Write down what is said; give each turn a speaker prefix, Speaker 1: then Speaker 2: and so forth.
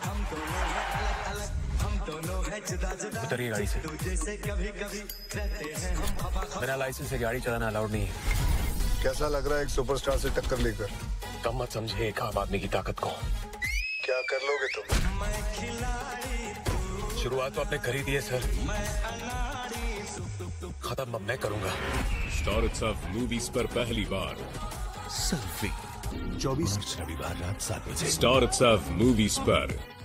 Speaker 1: उतरिए गाड़ी से। बिना लाइसेंस से गाड़ी चलाना अलाउड नहीं है।
Speaker 2: कैसा लग रहा है एक सुपरस्टार से टक्कर लेकर?
Speaker 1: कम मत समझे एक आम आदमी की ताकत को।
Speaker 2: क्या कर लोगे तुम?
Speaker 1: शुरुआत तो आपने कर ही दी है सर, खत्म अब मैं करूंगा।
Speaker 3: स्टार उत्सव मूवीज पर पहली बार
Speaker 4: सेल्फी 24 रविवार रात 7 बजे।
Speaker 3: स्टार उत्सव मूवीज पर